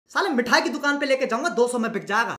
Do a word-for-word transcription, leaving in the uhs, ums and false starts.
साले मिठाई की दुकान पे लेके जाऊंगा, दो सौ में बिक जाएगा।